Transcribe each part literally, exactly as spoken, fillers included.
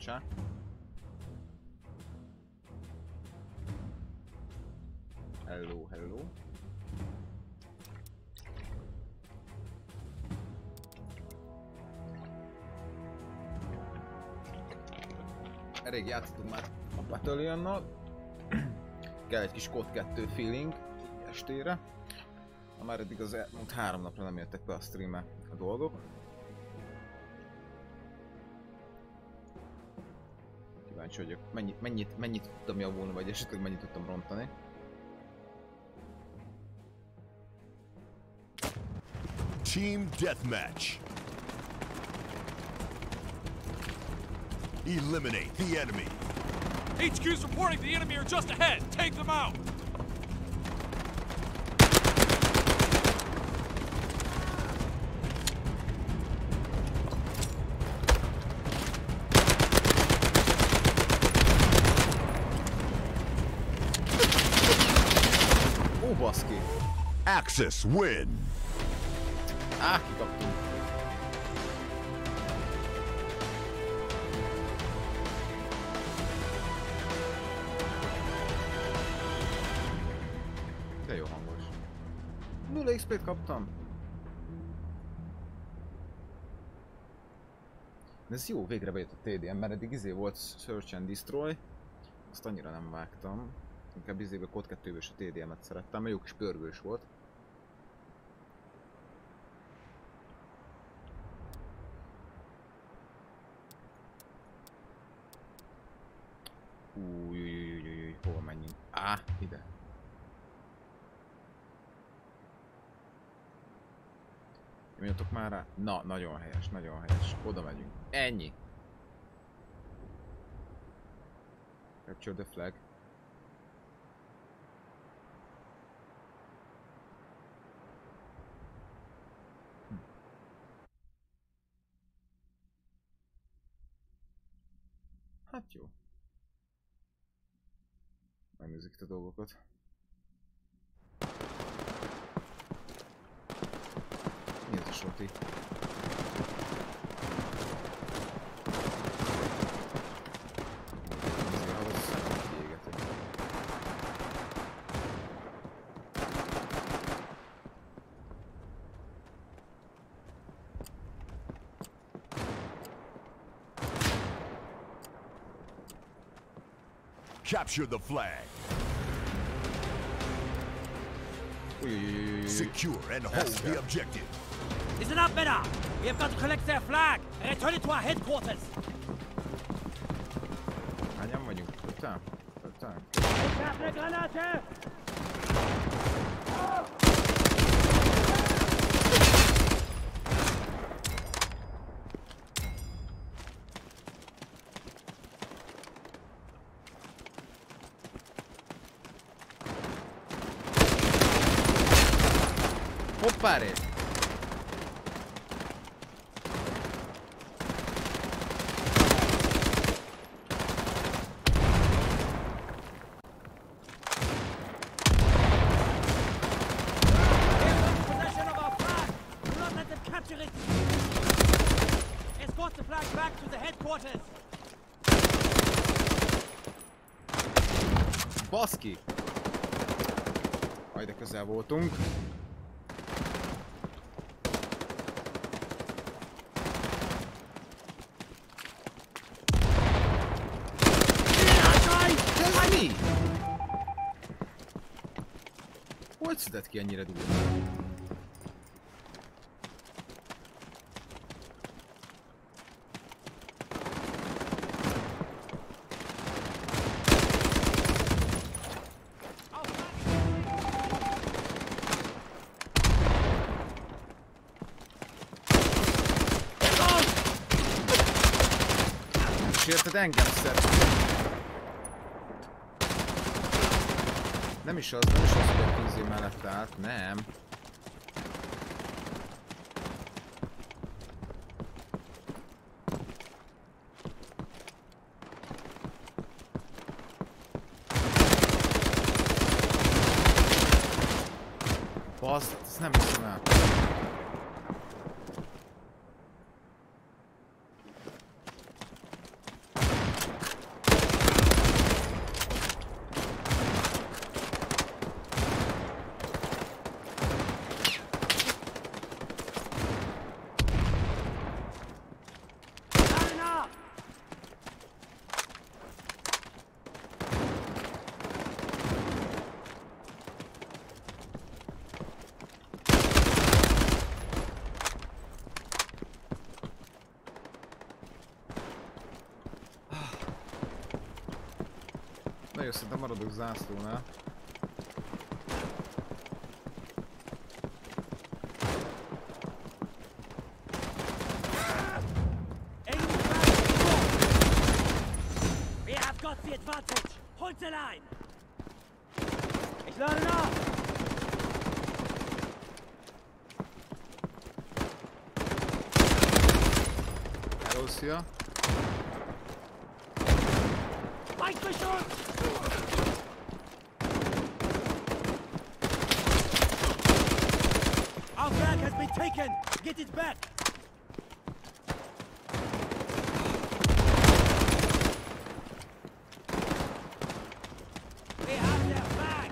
Bocsánat. Hello, hello. Elég játszottunk már a Batalionnal. Kell egy kis kod kettő feeling estére. Ha már eddig az elmúlt három napra nem jöttek be a streamre a dolgok. Kíváncsi vagyok, mennyit, mennyit, mennyit tudtam javulni, vagy esetleg mennyit tudtam rontani. Team Deathmatch. Eliminate the enemy. H Q's reporting the enemy are just ahead. Take them out. Ó, baszki! Axis win. Á, kikaptunk. De jó hangos. nulla iksz pét kaptam. De ez jó, végre bejött a té dé em, mert eddig izé volt Search and Destroy. Azt annyira nem vágtam. Inkább izébe kod kettőből is a té dé emet szerettem, mert jó kis pörgős volt. Újjjjjjjjjjjj, hol menjünk? Á, ide. Mondjatok már rá? Na, nagyon helyes, nagyon helyes. Oda megyünk. Ennyi. Capture the flag. Hm. Hát jó. Megnézzük itt a dolgokat. Mi ez a soti? Capture the flag. Secure and hold the objective. Listen up, men up! We have got to collect their flag and return it to our headquarters. Hányan vagyunk? Öten? Öten? Hoppáre! Escort the flag back to the headquarters. Baszki! Aj, de közel voltunk. Hogy szedett ki ennyire durván? És érted, engem szed. Nem is az, nem is az, hogy a tízé mellett állt, nem. Basz, ezt nem hiszem el. Na jó, szerintem maradok zászlónál. We have got the advantage. Hold the line. Ich lade nach. Hello, szia! Feindbeschutz! Our flag has been taken. Get it back. We have their flag.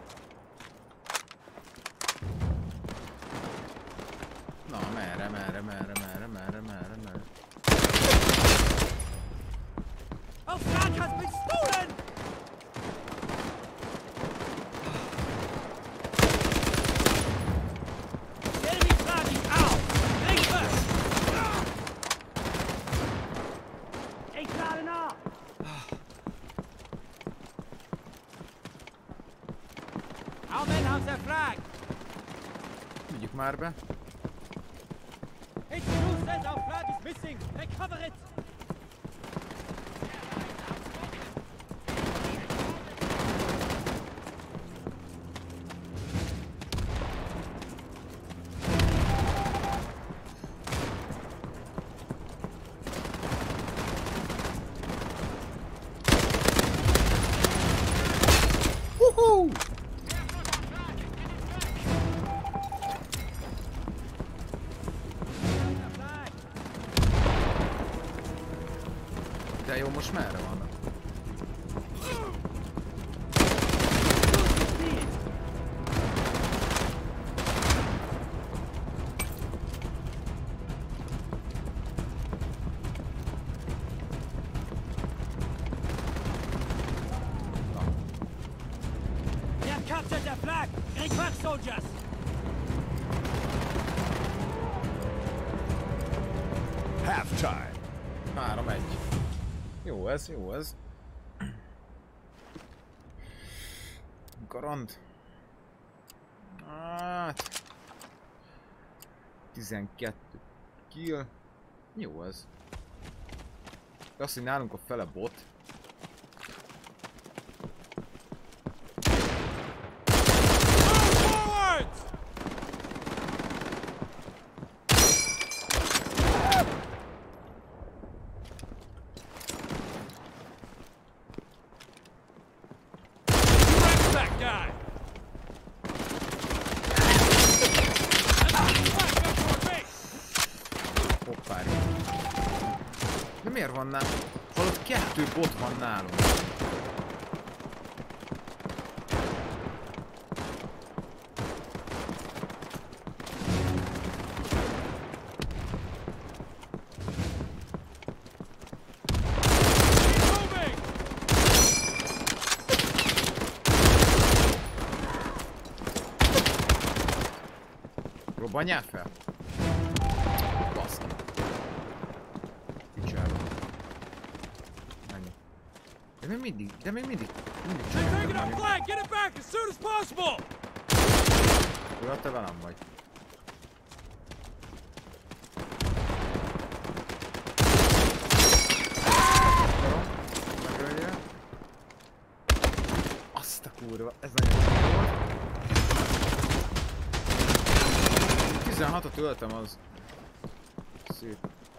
Na, merre, merre, merre, merre, merre, merre, merre. Our flag has been stolen. The enemy flag is out. Take first. Ich lade nach. Our men have their flag. Vigyük már be. H Q says our flag is missing. Recover it. Woohoo! De jó, most merre vannak? We have captured their flag. Request soldiers. Halftime. három egy. Jó ez, jó ez. Garant. Hát... tizenkettő kill. Jó ez. De azt, hogy nálunk a fele bot. Forwards! Wreck that guy! Hoppári. De miért van nálunk? Holott kettő bot van nálunk. Moving! Robbanjál fel? Baszki. Kicsába. Ennyi. De még mindig, de még mindig, mindig They're taking csináltam our flag! Get it back as soon as possible! Urat, te velem vagy. Akarom, megöljél. Azt a kurva, ez nagyon jó volt. tizenhatot öltem, az szép.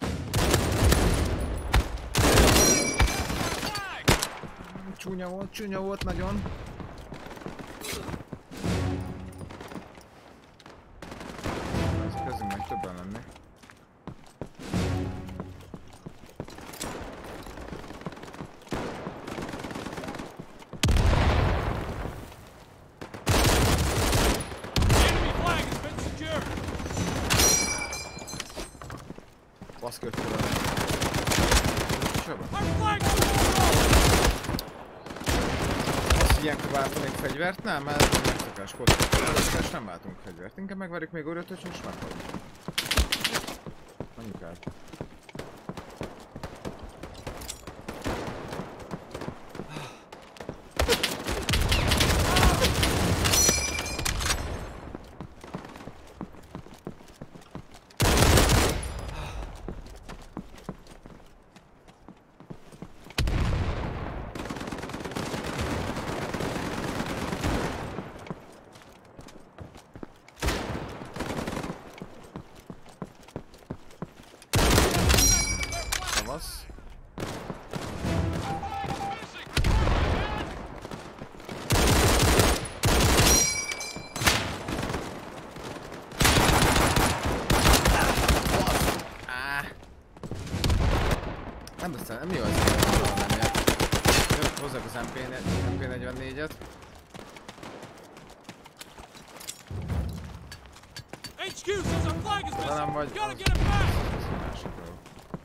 Csúnya volt, csúnya volt nagyon. Ez közünk meg többen lenni. The enemy flag has been secured! Baszki, hogy fel. Csaba. Our flag is control! Azt ilyenkor váltanék fegyvert? Nem, mert ez megszokás kockás. Nem váltunk fegyvert. Inkább megvárjuk még ötöt, és most meghalunk. Anyukád. Aztán mi az, hogy nem ért. Jövök, hozzak az em pé negyvennégyet. H Q says our flag is Talán vagy... missing. Gotta get it back. Másikról.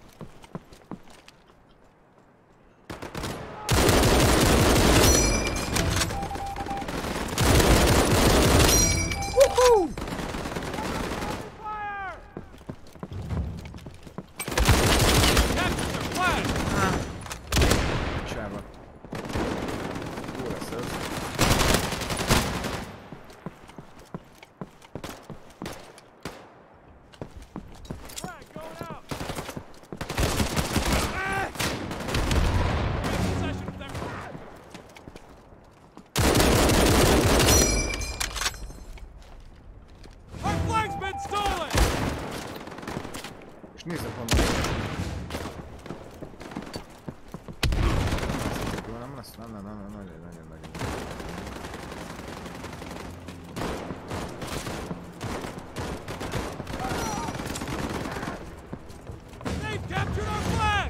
Woohoo! Fire! Capture their flag. Csába. Jó lesz ez. Flag going out. Ah! We're in possession of their flag. Our flag's been stolen. És nézzük honnan. Jó, nem lesz? Nem, nem, nem, nem, nagyon, nagyon, nagyon. They've captured our flag.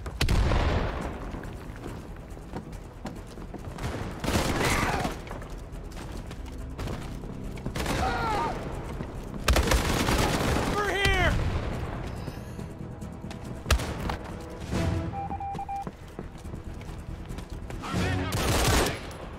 We're here. Our men have the flag.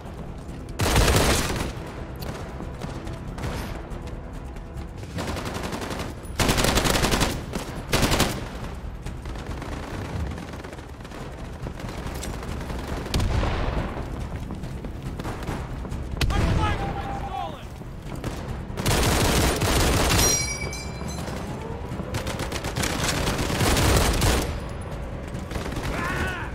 Our flag has been stolen. Ah!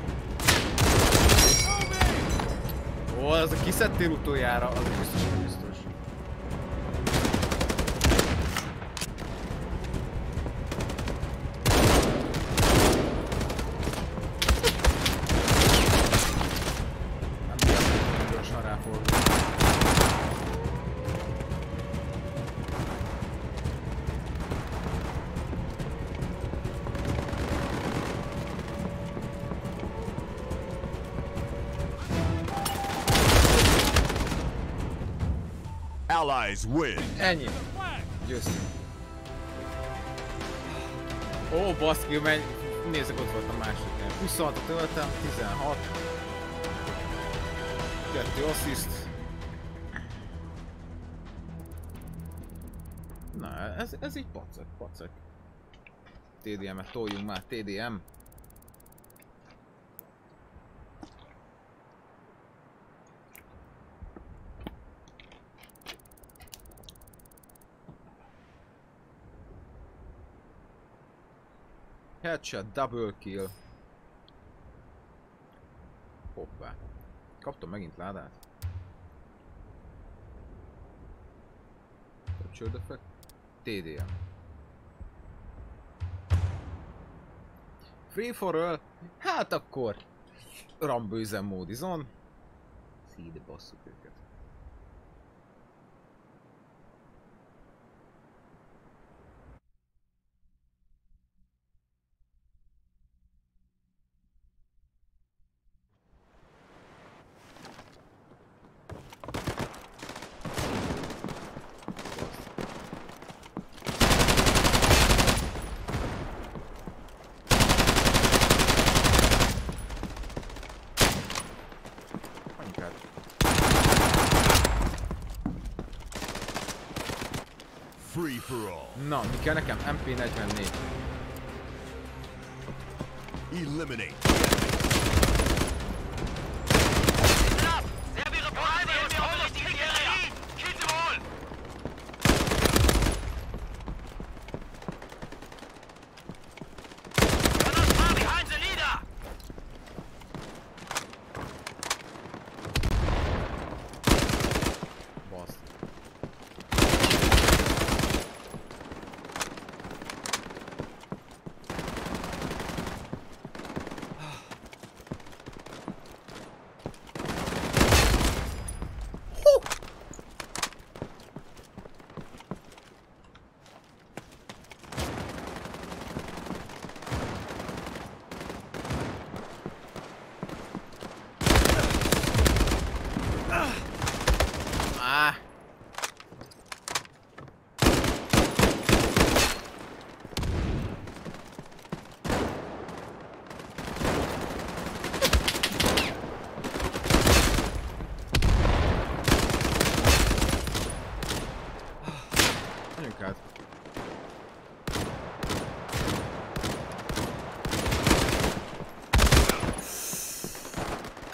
Moving. Ó, az a kiszedtél utoljára, az biztos, hogy biztos. Nem bírtam, hogy gyorsan ráfordul. Allies win. Ennyi. Flag. Győztünk. Ó, baszki, menj. Nézzük, ott volt a másik. huszonhat töltem, tizenhat. Kettő assziszt. Na, ez, ez így pacak, pacak. té dé em-et toljunk már, té dé em. Headshot, double kill. Hoppá. Kaptam megint ládát. Captured effect. té dé em. Free for all. Hát akkor Rambo üzemmód izon. Szíde basszuk őket. Free for all. Na, mi kell nekem? em pé negyvennégy. Eliminate.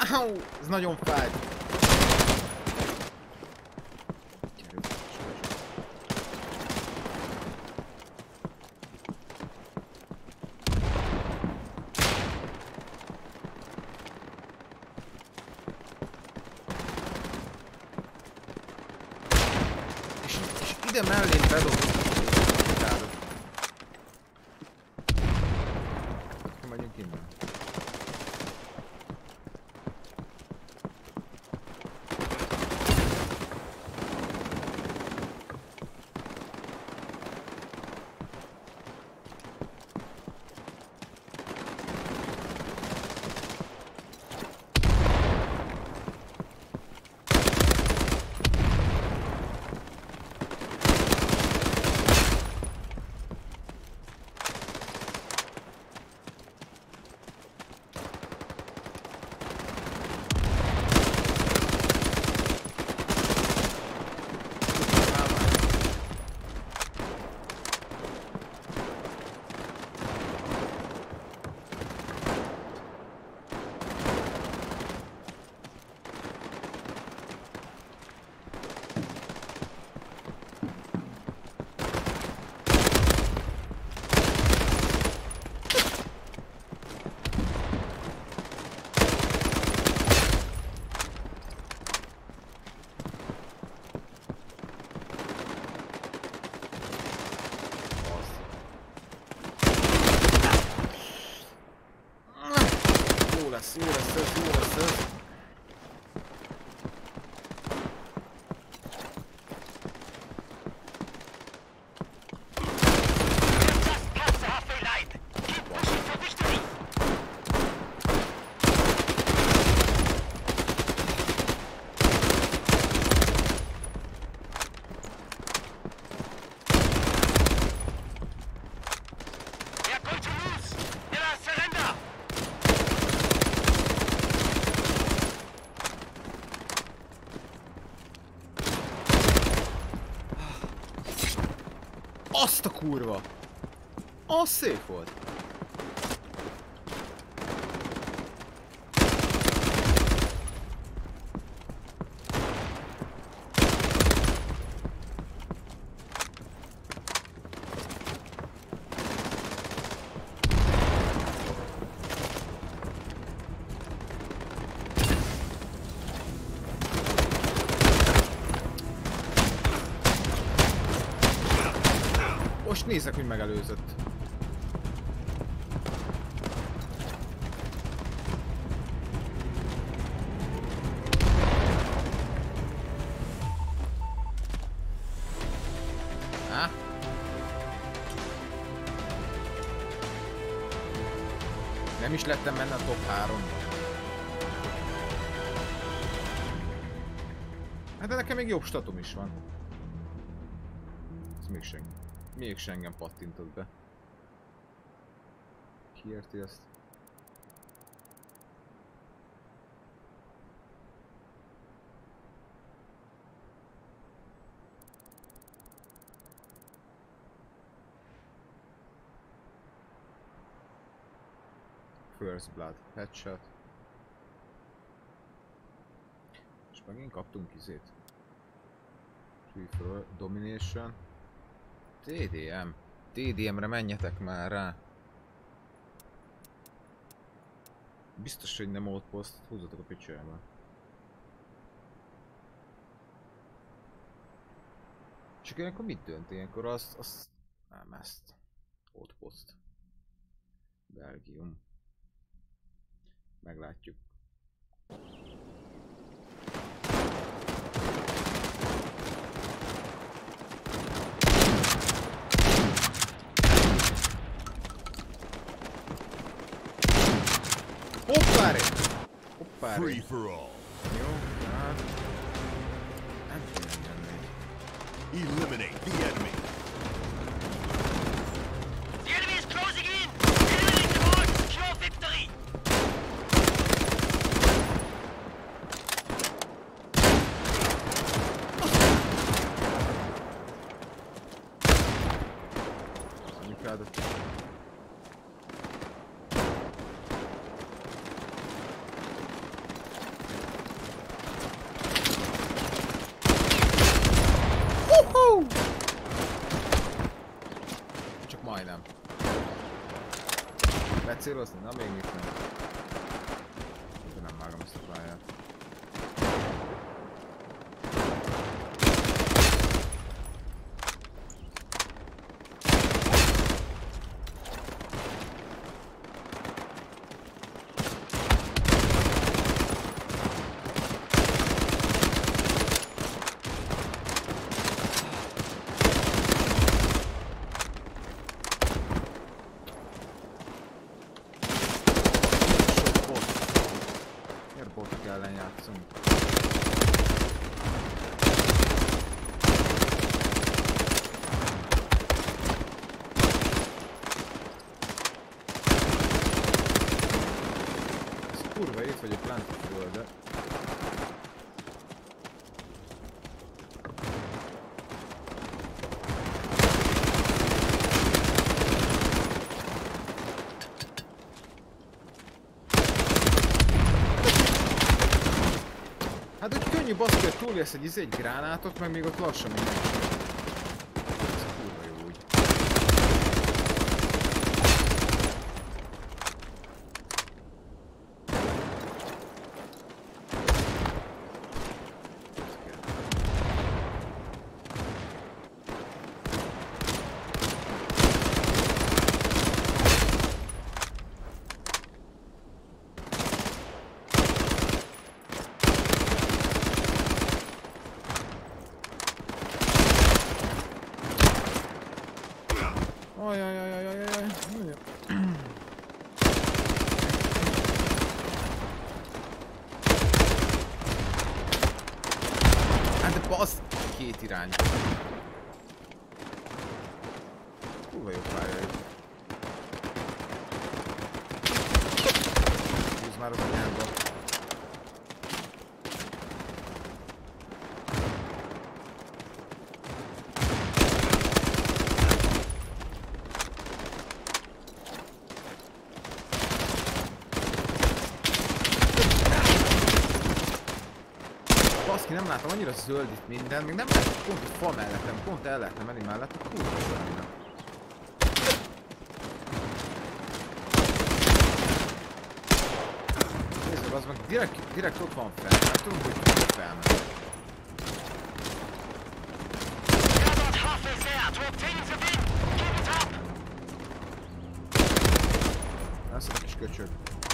Au, ez nagyon fáj. És, és ide mellé bedobom. Megyünk innen. Jó lesz, jó lesz ez, jó lesz ez. Azt a kurva! Az szép volt! Most nézzek, hogy megelőzött. Há? Nem is lettem benne a top háromba. Hát de nekem még jobb statom is van. Ez még senki. Mégse engem pattintott be. Ki érti ezt? First Blood, headshot. És megint kaptunk izét. Free Domination. té dé em. té dé emre menjetek már rá. Biztos, hogy nem outpost. Húzzatok a picsába. Csak ilyenkor mit dönt? Ilyenkor azt... azt... nem ezt. Outpost. Belgium. Meglátjuk. Hoppáre! Hoppáre! Free for all. Jó, hát... nem tudom jönni. Eliminate the enemy. The enemy is closing in! Eliminate them all! Secure victory! Anyukádat. célozni? Na még mit nem. De nem vágom ezt a pályát. Ellen játszunk. Ez kurva itt vagyok lentről, de... Hát úgy könnyű baszki, hogy túlélsz egy izé, egy gránátot, meg még ott lassan mindenki. Ez kurva jó úgy. Ajajajajajajaj. Hát de basz két irány. Kurva jó pálya itt. Húzz már az anyába. Baszki, nem látom, annyira zöld itt minden, még nem látom pont a fa mellettem, pont el lehetne menni mellett, a kurva zöld minden. Nézd meg, az meg direkt, direkt ott van fel, nem tudom, hogy tudok felmenni. Ez a kis köcsög.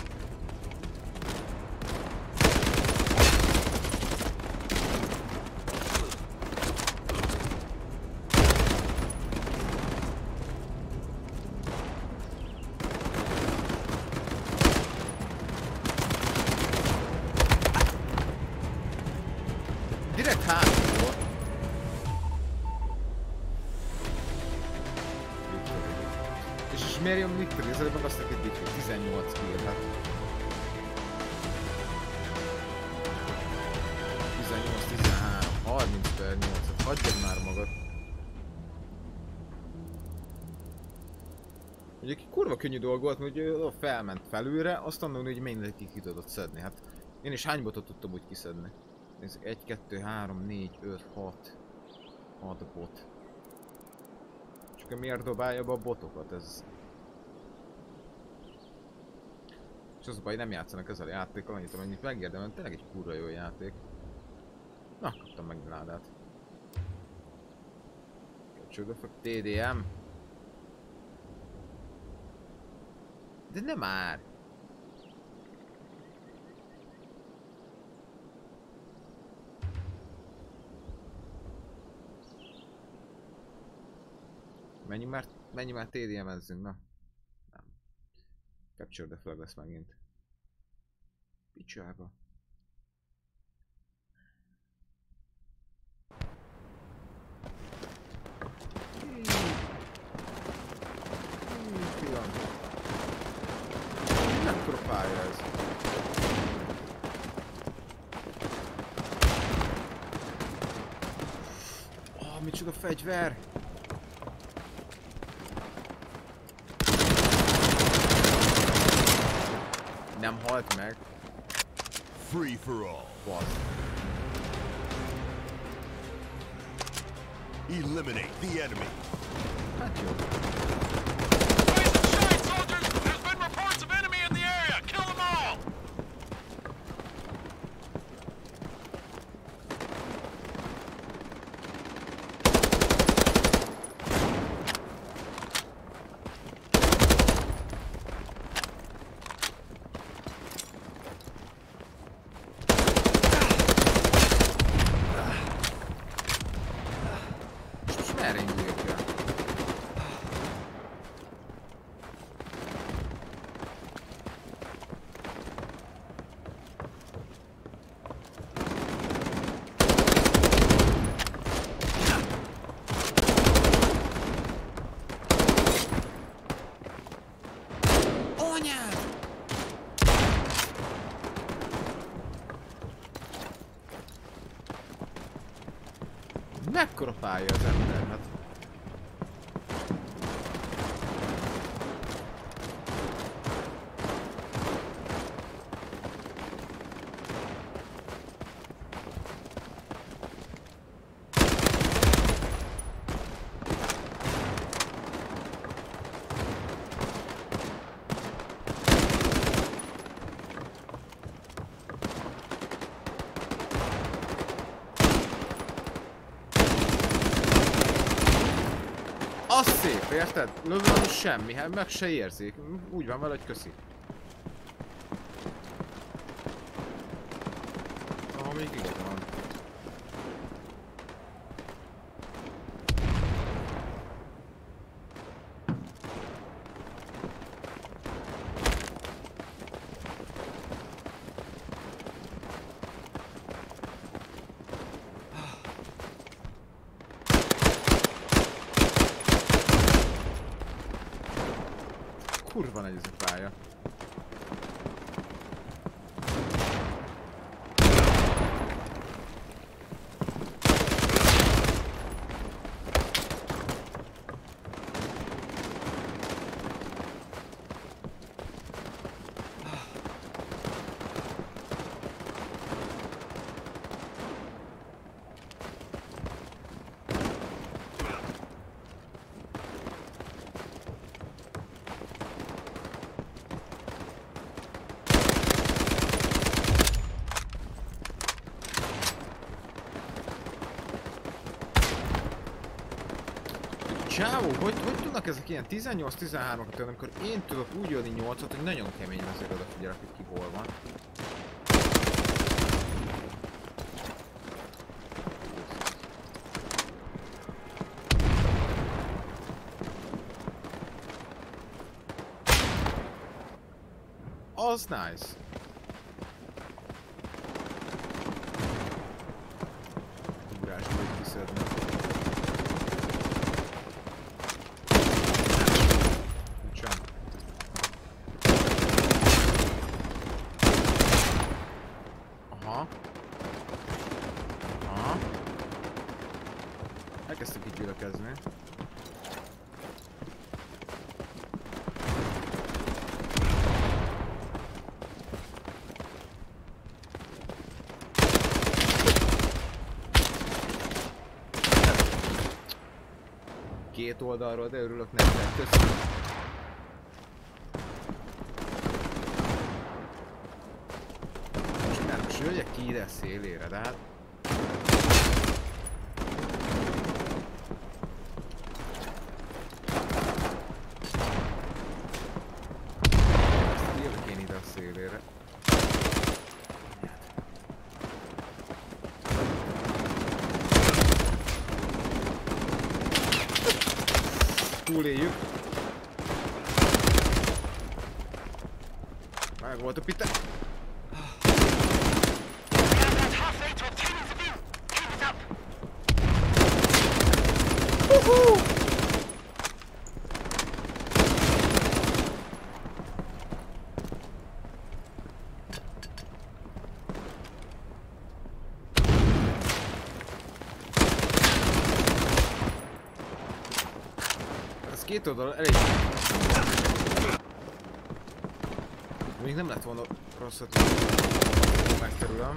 Direkt hátul. És, és miért jön Victory? Ez előbb azt neked így, hogy tizennyolc kill, hát. tizennyolc tizenhárom, harminc per nyolc, hagyjad már magad. Ugye kurva könnyű dolg volt, hogy felment felülre, azt mondom, hogy mindenki ki tudott szedni. Hát én is hány botot tudtam úgy kiszedni? Nézzük, egy, kettő, három, négy, öt, hat. hat bot. Csak miért dobálja be a botokat, ez... És az a baj, nem játszanak ezzel a játékkal annyit, amennyit megérdemel, tényleg egy kurva jó játék. Na, kaptam meg ládát. Köcsögöfök, té dé em. De nem már! Menjünk már, menjünk már té dé em-ezzünk, na. Nem. Capture the flag lesz megint. Picsába. Mekkora pálya ez? Oh, micsoda fegyver! Nem halt meg. Free for all. What? Eliminate the enemy. Hát jó. Raise and shine, soldiers! There's been reports of mekkora pálya az ember, hát... Az szép, érted? Lövöm semmi, hát meg se érzik. Úgy van vele, hogy köszi. Ahol még igaz van. Kurva nagy ez a pálya. Csávó, hogy, hogy tudnak ezek ilyen tizennyolc tizenhárom-at tenni, amikor én tudok úgy jönni nyolcat, hogy nagyon keményen azért odafigyelek, hogy ki hol van. Az nice. Ugrás, hogy kiszedni. Elkezdtek így gyülekezni. Két oldalról, de örülök nektek. Köszönöm. Most nem, most jöjjek ki ide szélére, de hát... szélére. Túléljük. Meg volt a pite. Uhú! Két oldal elég. Még nem lett volna rosszat, hogy megkerülöm.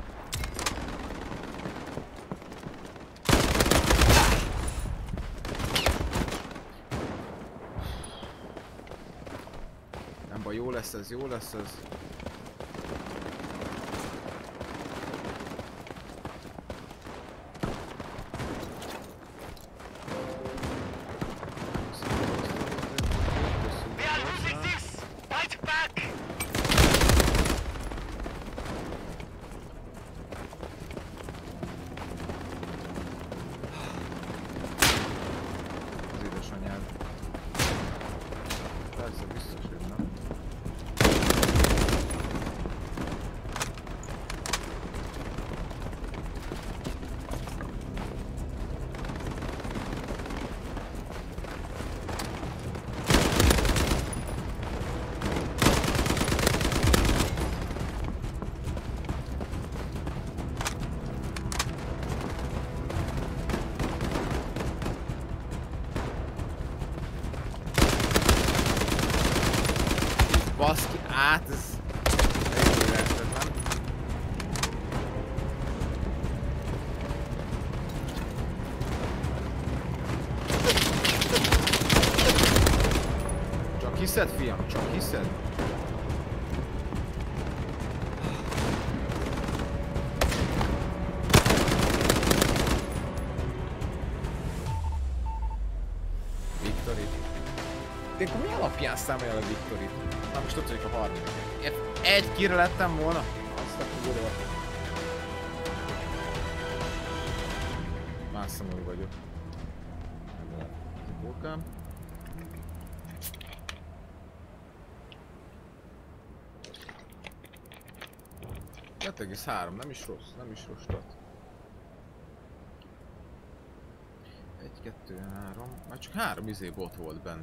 Nem baj, jó lesz ez, jó lesz ez. Persze, biztos, hogy nem. Hiszed, fiam? Csak hiszed? Victory. De akkor mi alapján számolja a Victory-t? Na most ott vagyok a harmadik. Egy kire lettem volna? Azt a kurva. Más szomorú vagyok. Volkám. kettő egész három, nem is rossz, nem is rossz stat. egy, kettő, három, már csak három izé bot volt bent.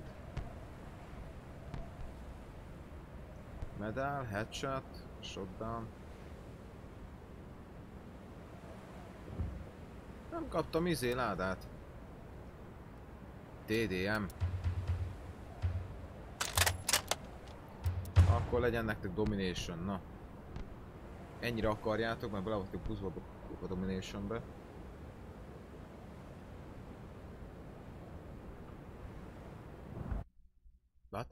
Medal, headshot, shotdown. Nem kaptam izé ládát. té dé em. Akkor legyen nektek domination, na. Ennyire akarjátok, mert bele vagytok buszba a dominationbe. What?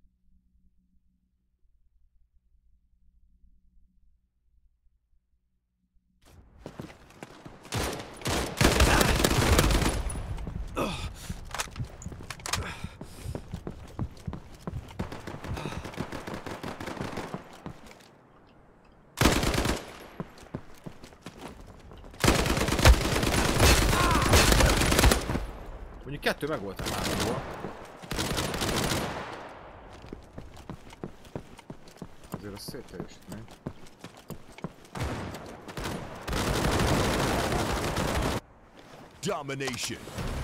Mondjuk kettő meg voltam háromból. Azért az szép teljesítmény. Domination.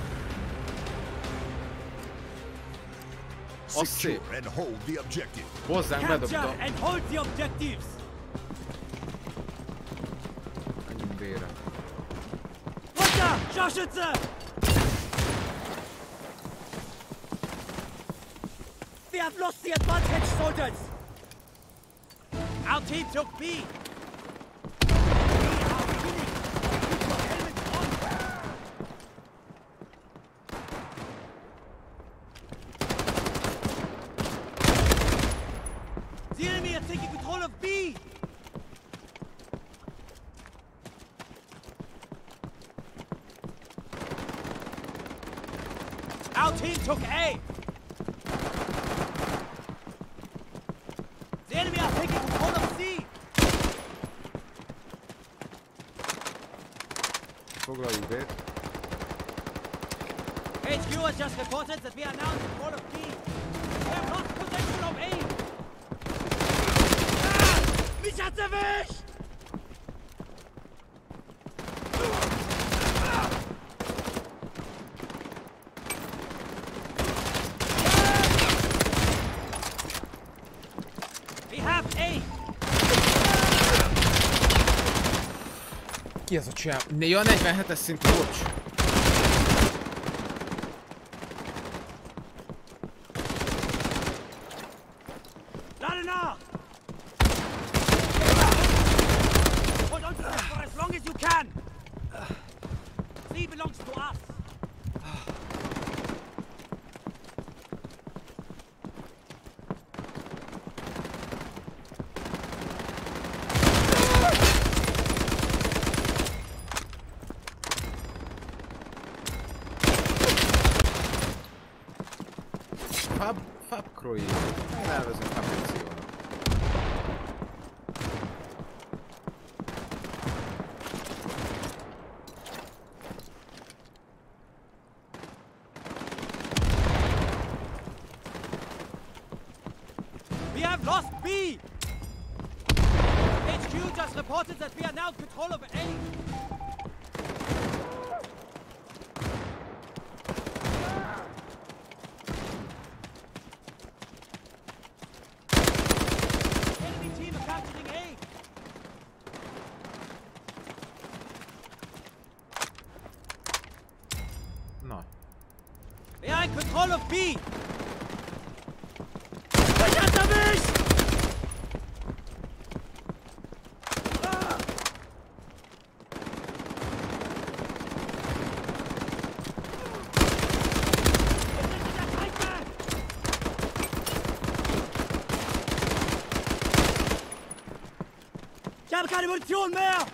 Az szép. Secure and hold the objective. Hozzánk Capture bedobta. and hold the objectives. Menjünk B-re. Runter, Scharfschütze! We have lost the advantage, soldiers! Our team took B! We are winning! Keep your helmets on! The enemy are taking control of B! Our team took A! The enemy are taking control of C! Foglaljuk B-t. H Q has just reported that we are now in control of B. We have lost possession of A! Ah! Mich hat's erwischt! We have A! Ki az a csinál? Né, a negyvenhetes szintű, bocs! Lade nach! Hold on to this for as long as you can! C belongs to us! Fab... Fab Croy. Én elvezem Fabrizio-nak. We have lost B! H Q just reported that we are now in control of A! Enemy team are capturing A! Na. We are in control of B! Mich hat's erwischt! Ah! Jetzt sind wir der Feinde! Ich habe keine Munition mehr!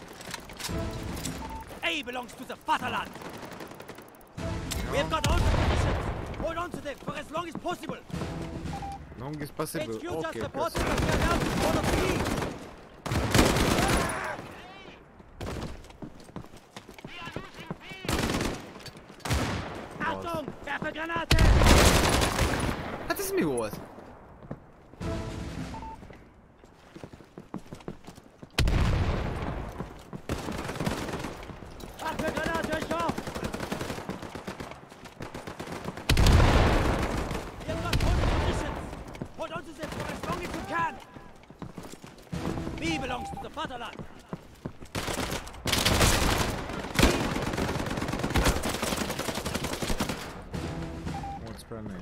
A belongs to the Vaterland! We have got all the positions! Hold on to them for as long as possible! Long is possible. H Q just Okay, reported perfect. that we are now to corner three! Achtung! Werfe Granate! Hát ez mi volt? Werfe Granate, scharf! We have got all the positions! Hold on to them for as long as you can! B belongs to the Vaterland! What's per name?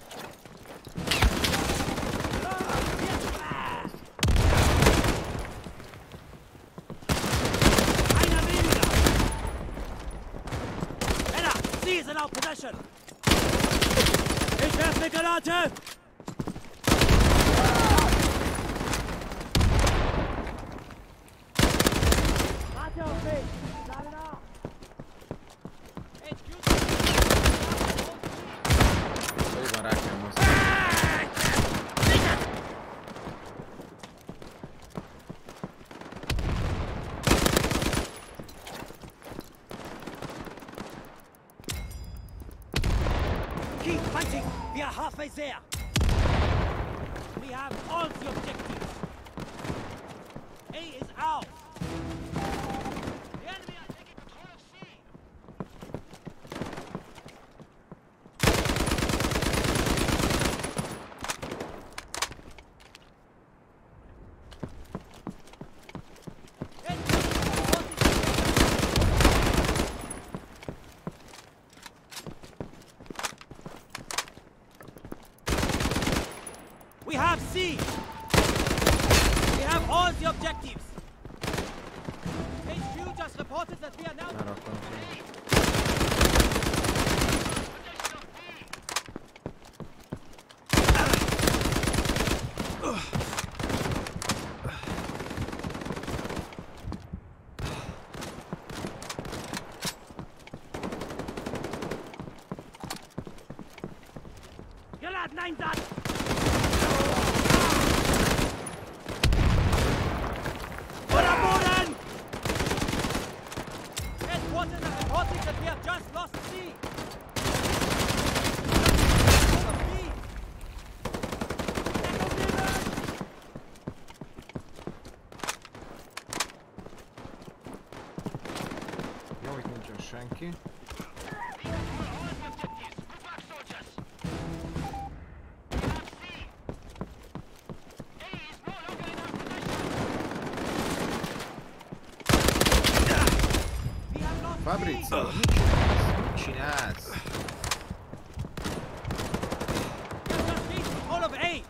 Einer weniger! Männer, Sie sind auf Possession! Ich werfe eine Granate! Warte auf mich! Lade nach! H Q... Jobban rá kell mozdulni. Keep hunting! We are halfway there! We have all the objectives! A is out! The enemy are taking control of C! We have C! We have all the objectives! H Q just reported that we are now... Már akkor nem. Granateneinsatz! Oder Boden! Headquarters are reporting that we have just lost C! Jó, itt nincsen senki. Fabrizio, mit csinálsz? Mit csinálsz? We have just reached control of A!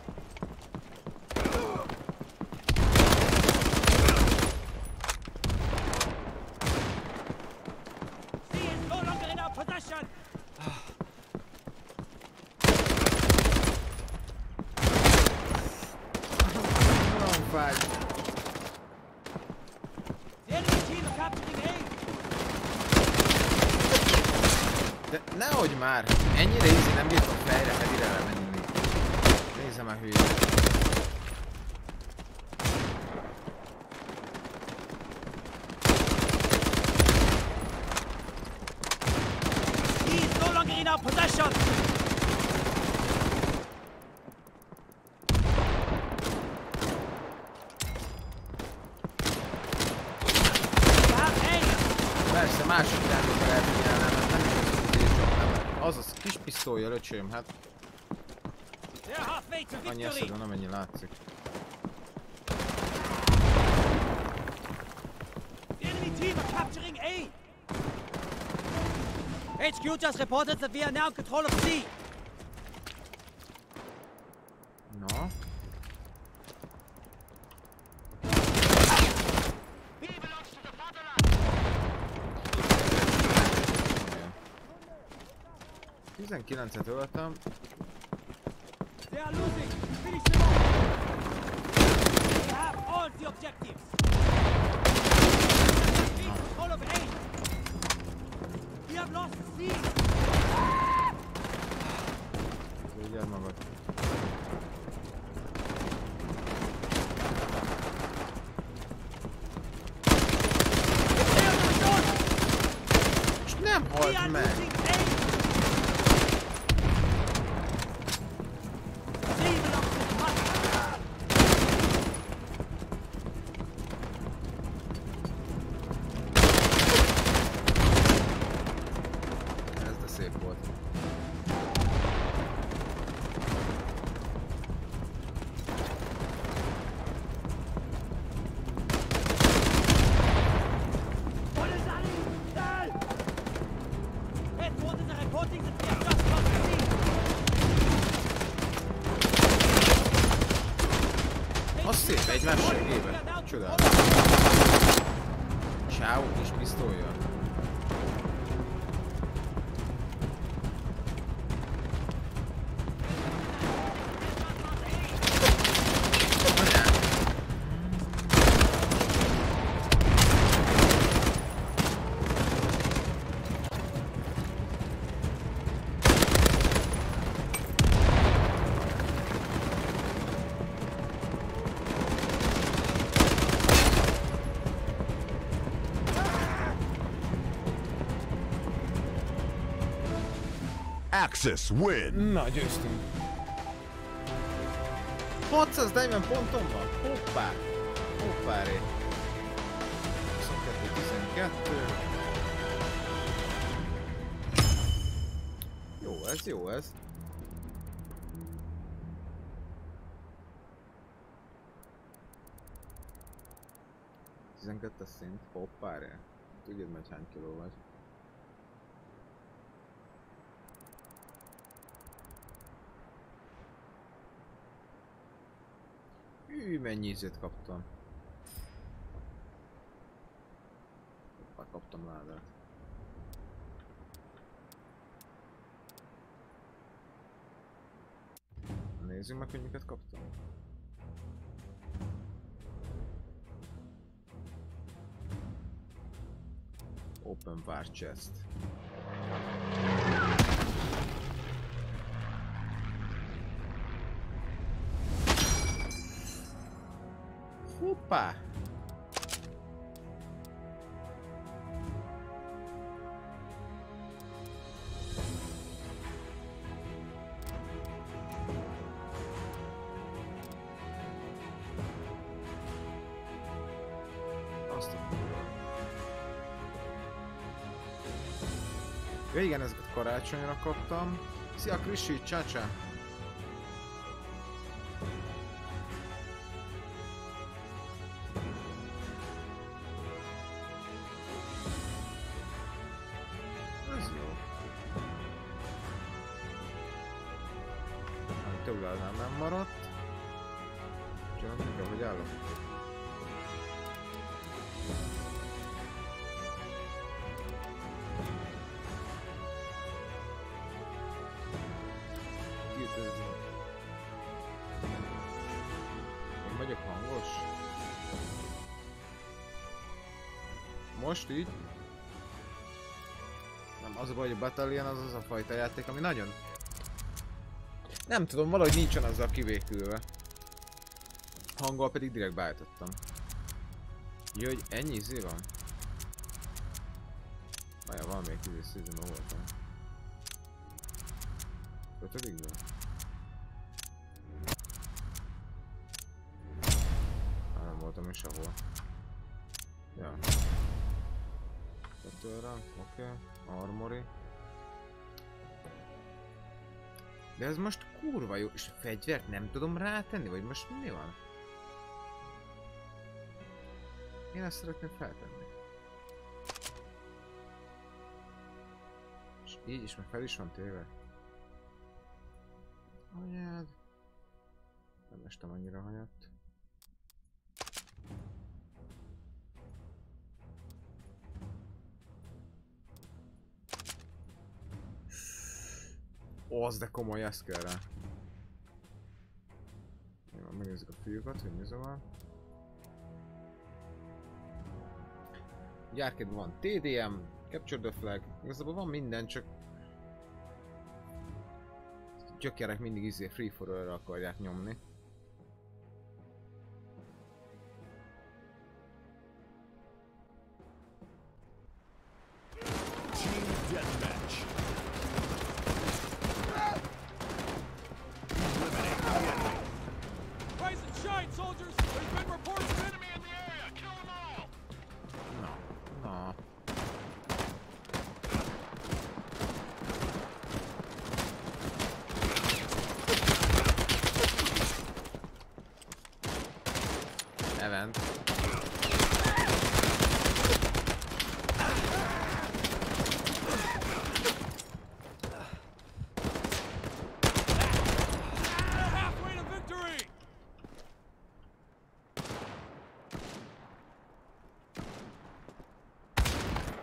C is no longer in our possession! Nem fáj. The enemy team are capturing A! De nehogy már! Ennyire easy, nem bírtam fejre Hedire lemenni. Nézzem a hülyét. He is no longer in our possession! We have A! Persze, másik irányba lehet figyelnem, mert nem is az tudés, csak nem. Az az kis pisztolya, öcsém, hát They're halfway to annyi victory! eszedben amennyi látszik. The enemy team are capturing A! H Q just reported that we are now in control of C! No. B belongs to the Vaterland! tizenkilencet öltem. They are losing! Finish them off! We have all the objectives! Halt meg! Ez de szép volt. Az szép egymásségében. Csodálatos. Ciao kis pisztolya. Axis win. Na, győztünk. hatszáznegyven ponton van? Hoppá! Hoppáré. huszonkettő tizenkettő. Jó ez, jó ez. tizenkettes szint, hoppáré. Tudjad majd hány kiló vagy. Hű, mennyi ízét kaptam. Hoppá, kaptam ládát. Nézzük meg, hogy miket kaptam. Open War Chest. Hoppá! Azt a kurva. Régen ezeket karácsonyra kaptam. Szia Krissi, csácsá! Többláznál nem maradt. Csak nem tudom, hogy állok. Kétezer. Én vagyok hangos. Most így? Nem, az a baj, hogy a Battalion az az a fajta játék, ami nagyon... Nem tudom, valahogy nincsen azzal kivékülve. Hanggal pedig direkt beállítottam. Jó, hogy ennyi izé van? Vajon van még izé szűzőn, ahol voltam. Ötödikben? Már nem voltam is ahol. Ja. Kettőre, oké. Okay. Armory. De ez most kurva jó, és fegyvert nem tudom rátenni, vagy most mi van? Én ezt szeretném feltenni. És így is meg fel is van téve. Anyád. Nem estem annyira hanyatt. Ó, az de komoly, ez kell rá. Jó, megnézzük a fiúkat, hogy mi zavar. Gyárként van té dé em, Capture the Flag, igazából van minden, csak... Gyökerek mindig izé free for all-ra akarják nyomni. Team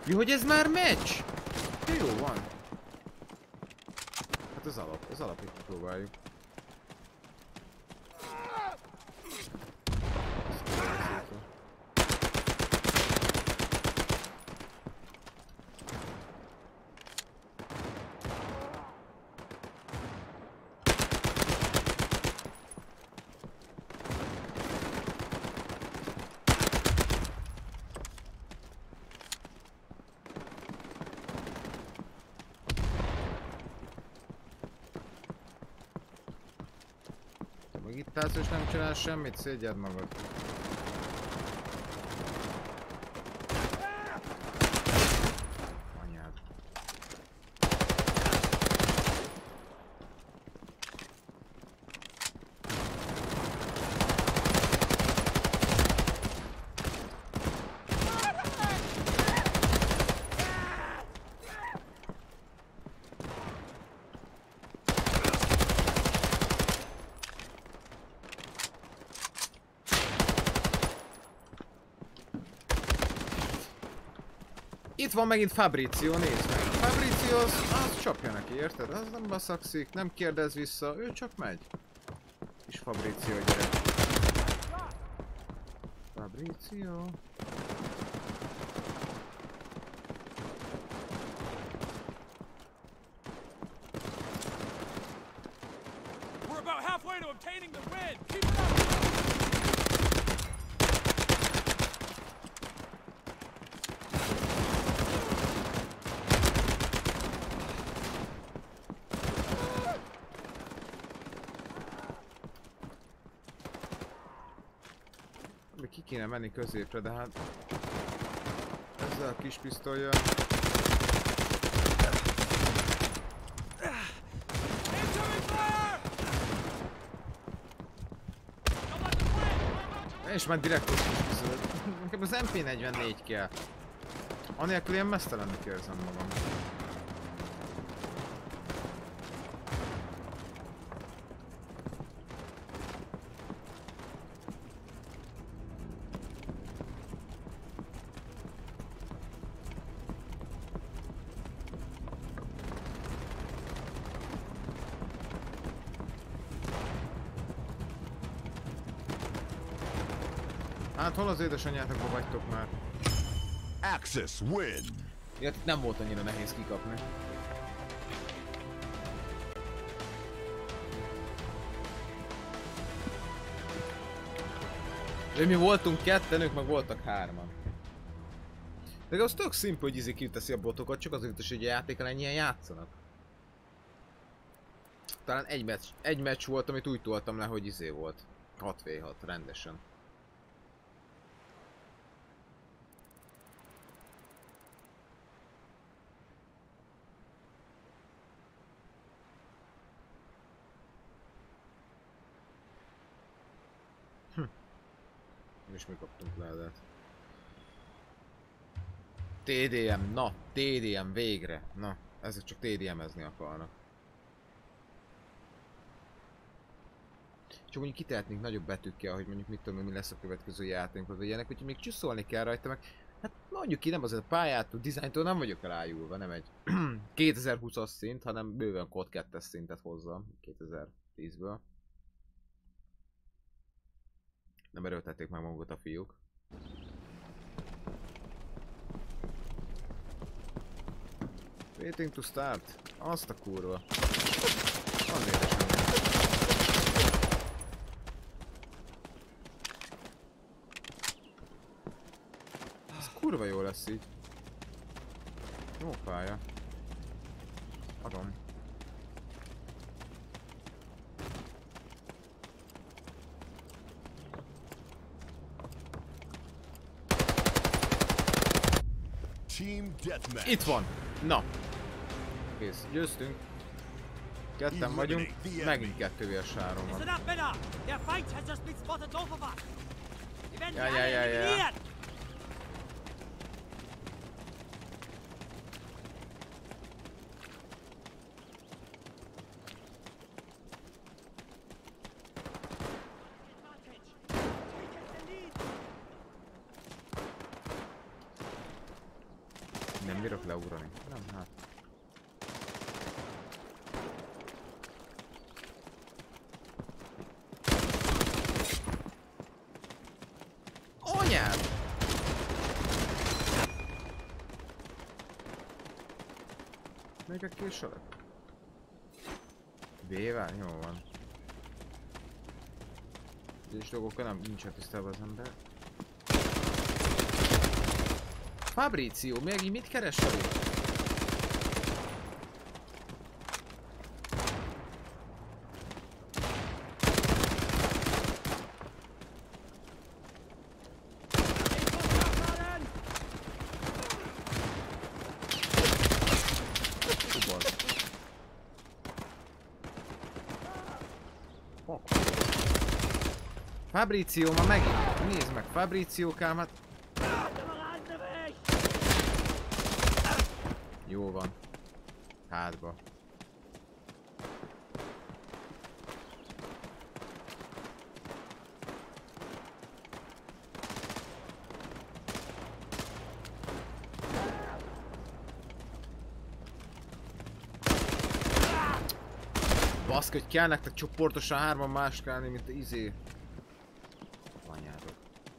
Mi, hogy ez már meccs? De jó van. Hát az alap, az alapit próbáljuk. Itt állsz és nem csinál semmit, szégyed magad. Anyád. Itt van megint Fabrizio, nézd meg. Fabrizio az, az csapja neki, érted? Az nem baszakszik, nem kérdez vissza, ő csak megy. És Fabrizio gyerek. Fabrizio. We're about halfway to obtaining the win. Keep it up. Ki kéne menni középre, de hát ezzel a kis pisztollyal. És már direkt ott is viszont. Nekem az em pé negyvennégy kell. Anélkül ilyen mesztelennek érzem magam. Hát hol az édesanyjátokba vagytok már? Axis win. Ja, itt nem volt annyira nehéz kikapni. De mi voltunk ketten, ők meg voltak hárman. De az tök szimple, hogy izé kiteszi a botokat, csak azért is, hogy a játékkal ennyien játszanak. Talán egy meccs, egy meccs volt, amit úgy toltam le, hogy izé volt. hat vé hat, rendesen. És mi kaptunk le, té dé em, na, té dé em végre, na, ezek csak té dé em-ezni akarnak. Csak mondjuk kitehetnénk nagyobb betűkkel, hogy mondjuk mit tudom, mi lesz a következő játékunk, vagy ilyenek, úgyhogy még csusszolni kell rajta, meg hát mondjuk ki, nem azért a pályától, dizájntól nem vagyok elájulva, nem egy kétezer-húszas szint, hanem bőven kód kettes szintet hozza kétezer-tízből. Nem erőltették meg magukat a fiúk. Waiting to start. Azt a kurva. Az édesem. Ez kurva jó lesz így. Jó pálya. Adom. Team deathmatch. Itt van! Na! Kész, győztünk. Ketten vagyunk, megint kettő vérs három van. Listen up, Männer! Der Feind has just been spotted north of us! Wir werden Ja, die ja, alle ja, ja. eliminieren! Nem bírok leugrani. Nem, hát. Anyád! Még egy késelek? B-vel? Jó van. És dolgokkal nem nincsen tisztában az ember. Fabrizio, még mit keresel itt? Fabrizio, ma megint! Nézd meg, Fabrizio kámat! Jó van. Hátba. Baszk, hogy kell nektek csoportosan hárman máskálni, mint a izé. Anyádok.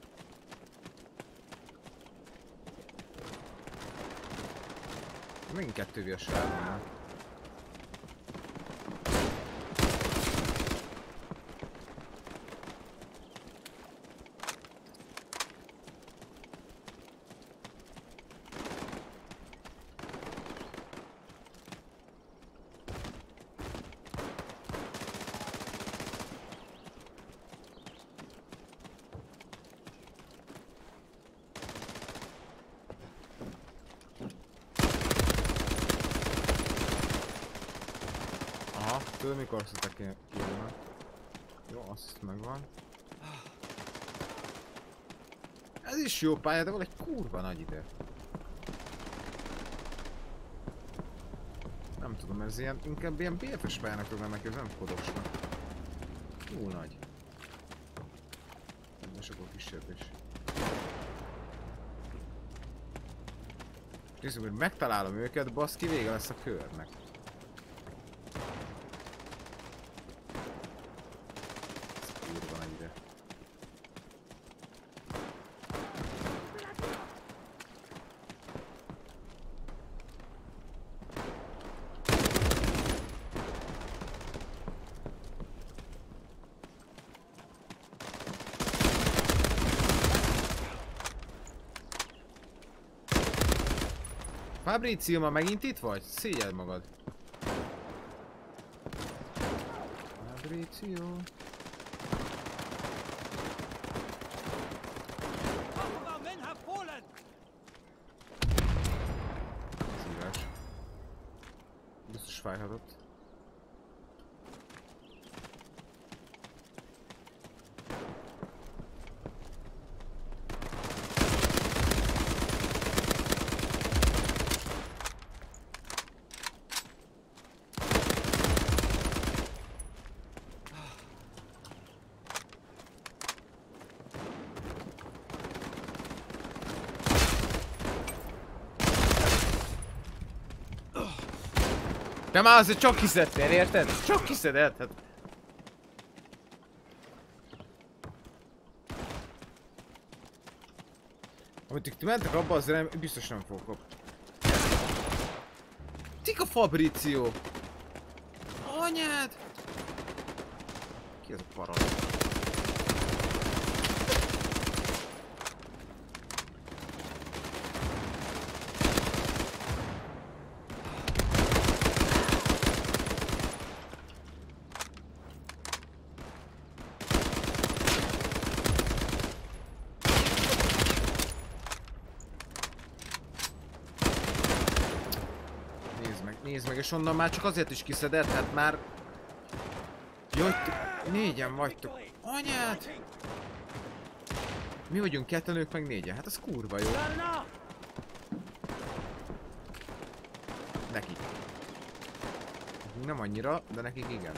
Megint kettő vias rá. Tudod, mikor szedtek ki jönnek? Jó, azt megvan. Ez is jó pálya, de van egy kurva nagy ide. Nem tudom, ez ilyen, inkább ilyen bé ef es pályának fognak, ez nem kodosnak. Túl nagy. De sokkal kisebb is. És nézzük, hogy megtalálom őket, baszki, vége lesz a körnek. Fabrizio, ma megint itt vagy? Szégyeld magad. Fabrizio. Szíves. Biztos fájhatott. De már azért csak kiszedtél, érted? Csak kiszedett, hát. Amit itt mentek abba, azért nem, biztos nem fogok kapni. Tika Fabrizio! Anyád! Ki az a paraszt? Nézd meg, és onnan már csak azért is kiszedett, hát már... Jaj, négyen vagytok. Anyád! Mi vagyunk ketten, ők meg négyen, hát ez kurva jó. Nekik. Nem annyira, de nekik igen.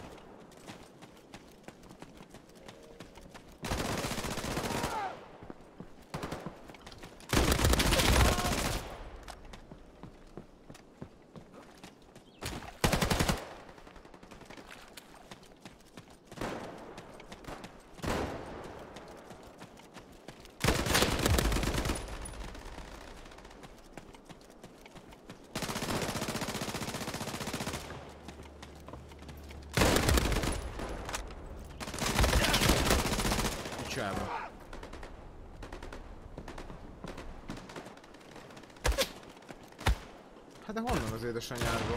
Hát de honnan az édesanyádból?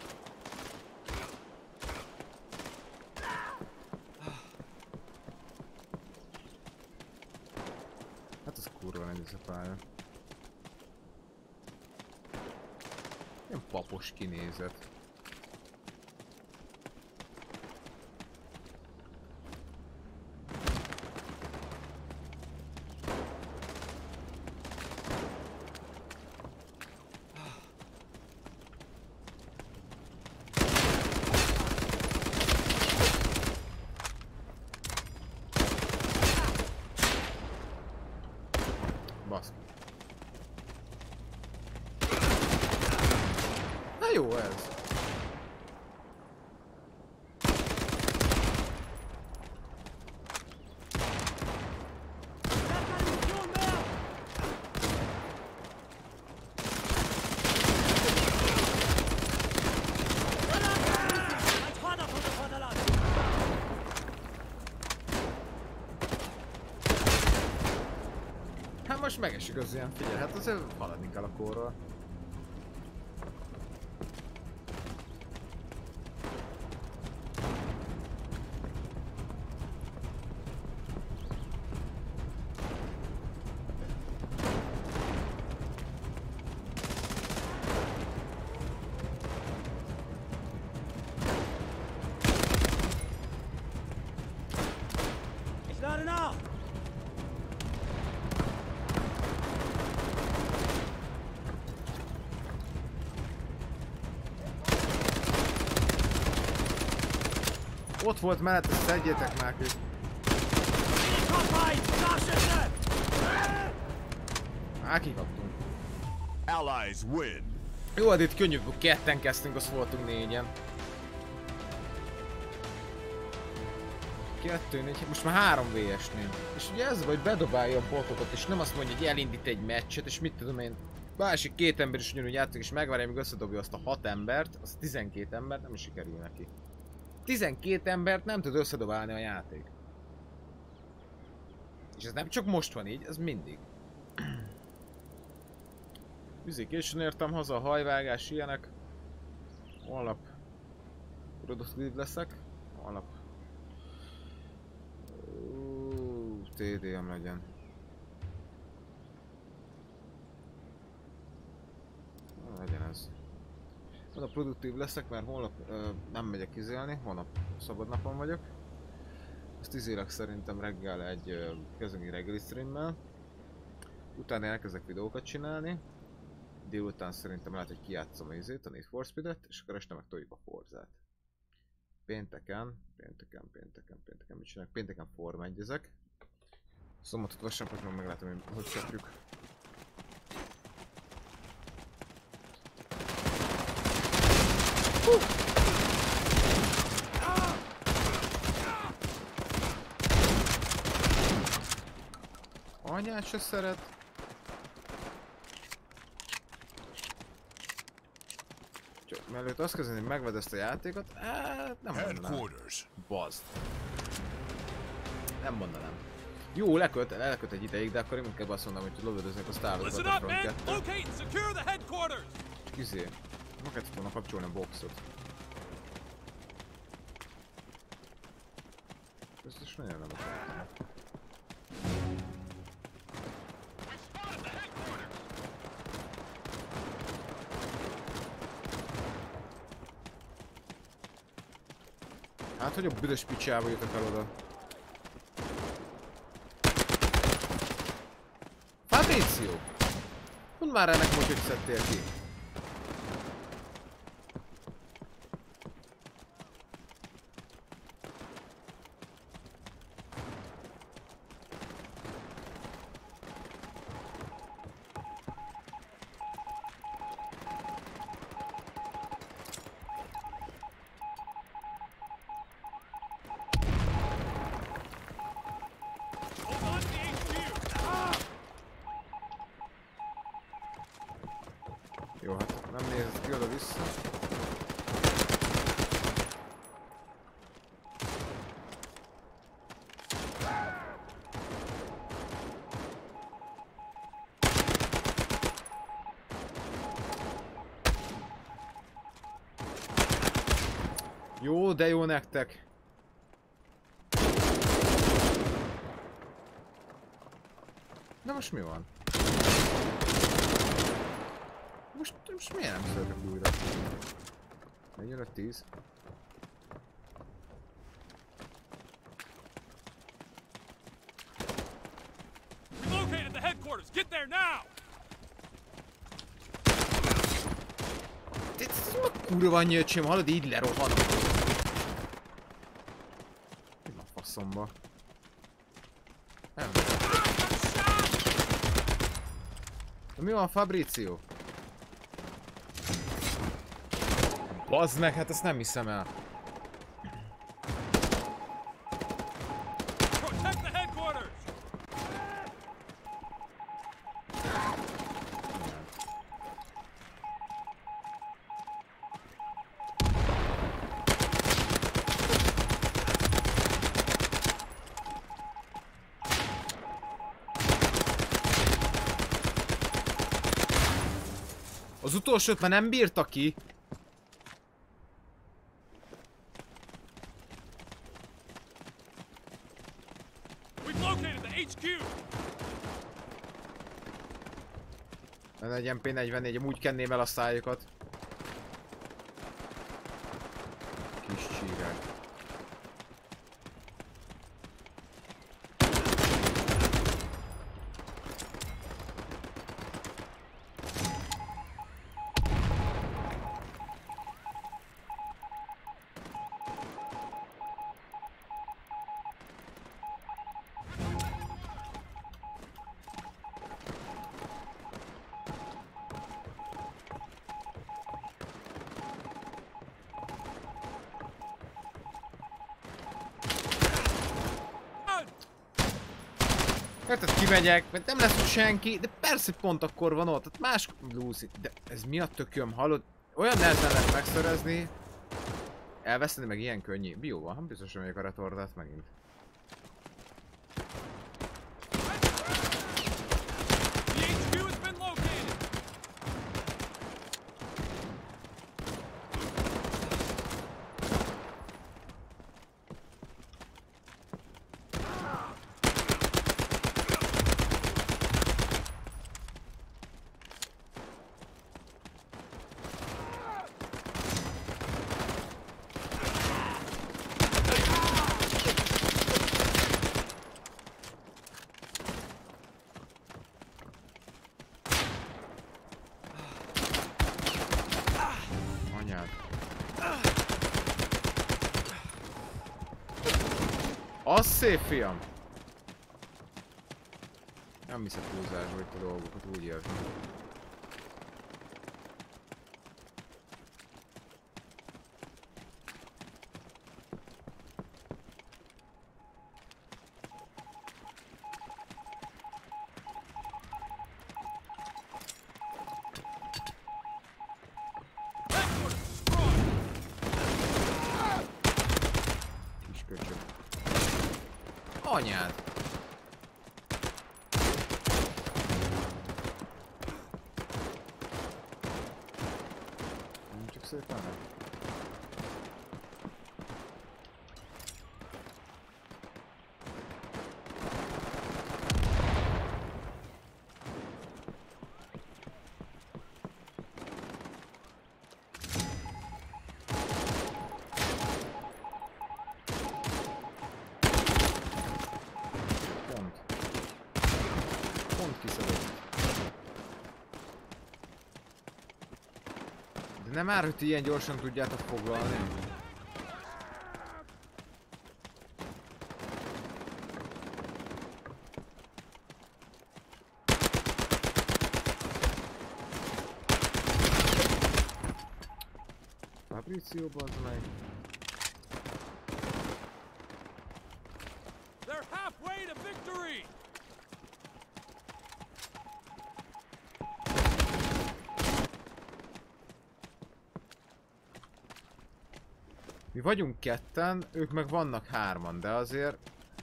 Hát az kurva nehéz a pálya. Ilyen papos kinézet. Baszki. Na jó ez. Hát most megesik az ilyen, figyelj, hát azért haladni kell a korról. Ich lade nach! Ott volt mellette, szedjétek már ki. Á, kikaptunk. Allies win. Jó, hát itt könnyű, ketten kezdtünk, azt voltunk négyen. Kettő, négy, most már három vé es-nél. És ugye ez vagy bedobálja a botokat, és nem azt mondja, hogy elindít egy meccset, és mit tudom én. Másik két ember is ugyanúgy játszik, és megvárja, míg összedobja azt a hat embert, az tizenkét embert, nem is sikerül neki. tizenkét embert nem tud összedobálni a játék. És ez nem csak most van így, ez mindig. Üzik, későn értem haza, hajvágás, ilyenek. Holnap produktív leszek. Holnap uh, té dé em legyen. Na, legyen ez. Holnap produktív leszek, mert holnap ö, nem megyek izélni, holnap szabad napon vagyok. Azt izélek szerintem reggel egy ö, kezdeni reggeli streammel. Utána elkezdek videókat csinálni. Délután szerintem lehet, hogy kijátszom a izét, a Need for Speed-et, és akkor este meg toljuk a Forzát. Pénteken, pénteken, pénteken, pénteken, mit csinálok? Pénteken Form egyezek. Szombatot, vasárnapot meg meglátom, hogy hogy csapjuk. Anyát se szeret. Csak mellett azt kezdeni, hogy megvedd ezt a játékot, hát nem mondanám. Headquarters. Bazd. Nem mondanám. Jó, leköt, leköt egy ideig, de akkor inkább azt mondom, hogy lövöldöznek a Star Wars Listen up, man! Battlefront kettő. Locate and secure the headquarters! Csak izé, meg kellett volna kapcsolni a boxot. Ezt is nagyon nem akartam. Hát, hogy a büdös picsába jöttek el oda. Fabrizio! Mondd már ennek most, hogy szedtél ki. Hold on to the há kú! Jó, hát nem nézett ki oda-vissza. Jó, de jó nektek. Na most mi van? Most, most miért nem születek újra? negyvenöt tíz. We located the headquarters. Get there now. Ez a kurva annyi öcsém, hallod, így lerohan. Mi van a faszomba? Nem. De mi van, Fabrizio? Bazd meg, hát ezt nem hiszem el. Protect the headquarters. Az utolsót már nem bírta ki. We've located the H Q. Ez egy em pé negyvennégy, úgy kenném el a szájukat. Kis csírák. Érted, kimegyek, mert nem lesz ott senki, de persze pont akkor van ott, tehát más Lucy, de ez mi a tököm, hallod? Olyan nehezen lehet megszerezni, elveszteni meg ilyen könnyű. Bio van, hát biztos, hogy megyek a retordát megint. The H Q has been located. Az szép, fiam! Nem hiszem túlzásba itt a dolgokat, úgy érzem. Kis köcsög. Anyád! Nem csak szépen nem. Nem már, hogy ti ilyen gyorsan tudjátok foglalni. Fabrizio, bazd meg. They're halfway to victory. Mi vagyunk ketten, ők meg vannak hárman, de azért...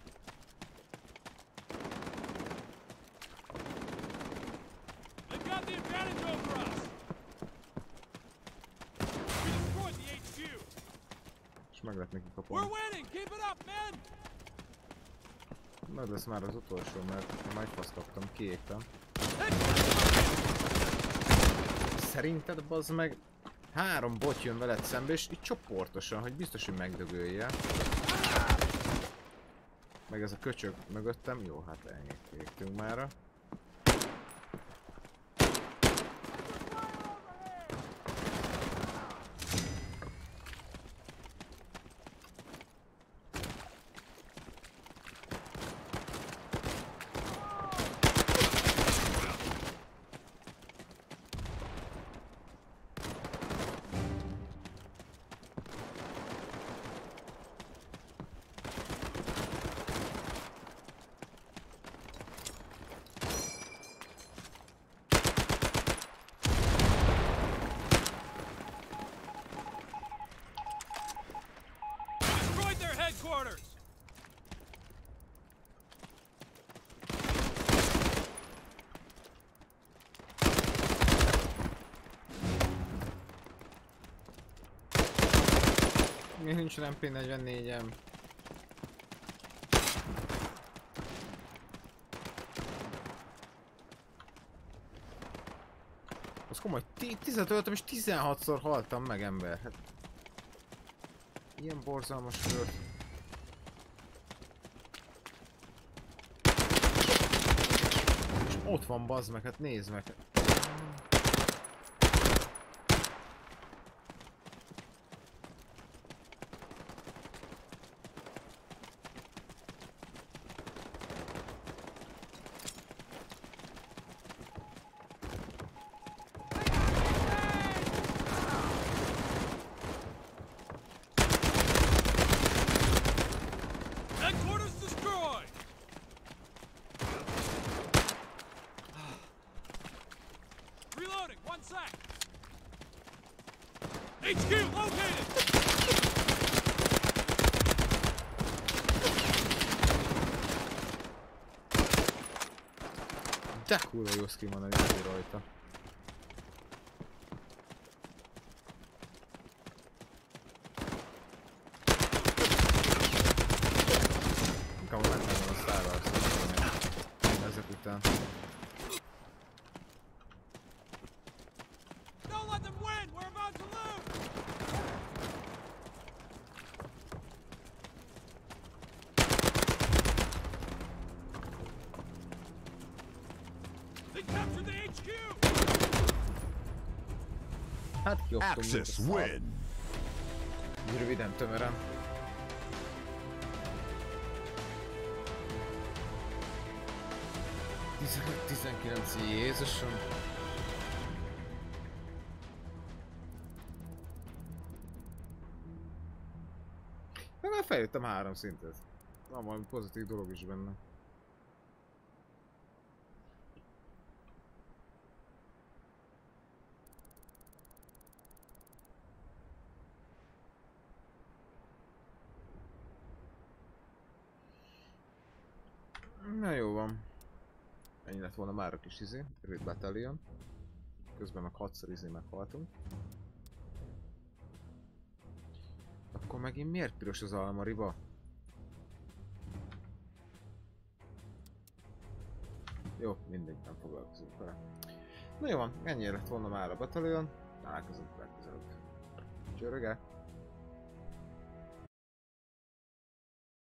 They've got the advantage over us. We destroyed the H Q. És meg lehet neki We're kapolni. winning! Keep it up, men! Meg lesz már az utolsó, mert majd fasz kaptam, kiégtem. Szerinted bazd meg három bot jön veled szembe, és így csoportosan, hogy biztos, hogy megdögölje. Meg ez a köcsög mögöttem, jó, hát ennyi kiégtünk mára. Destroyed their headquarters! Mi nincs em pé negyvennégyem? Az komoly, tízet öltem és tizenhatszor haltam meg, ember. Hát... Ilyen borzalmas kört. És ott van, bazd meg, hát nézd meg. Headquarters destroyed! Reloading, one sec! H Q located! De kurva jó skin van a jövő rajta. Inkább mentem a Star Wars-t ezek után. Don't let them win! We're about to lose! They captured the H Q! Hát kioptunk, mint a Axis szar. win. Így röviden, tömören. tizenöt tizenkilenc, Jézusom! Meg már feljöttem három szintet. Van valami pozitív dolog is benne. Na jó van. Ennyi lett volna már a kis izé, Red Battalion. Közben meg hatszor izé meghaltunk. Akkor megint miért piros az almariba? Jó, mindegy, nem foglalkozunk vele. Na jó van, ennyi lett volna már a Battalion. Találkozunk legközelebb. Csöröge!